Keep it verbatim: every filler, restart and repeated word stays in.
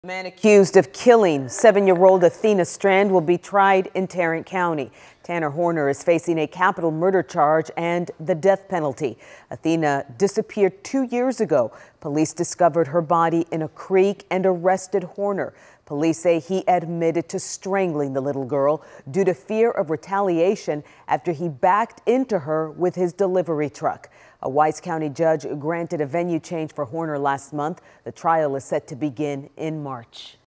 The man accused of killing seven-year-old Athena Strand will be tried in Tarrant County. Tanner Horner is facing a capital murder charge and the death penalty. Athena disappeared two years ago. Police discovered her body in a creek and arrested Horner. Police say he admitted to strangling the little girl due to fear of retaliation after he backed into her with his delivery truck. A Wise County judge granted a venue change for Horner last month. The trial is set to begin in March.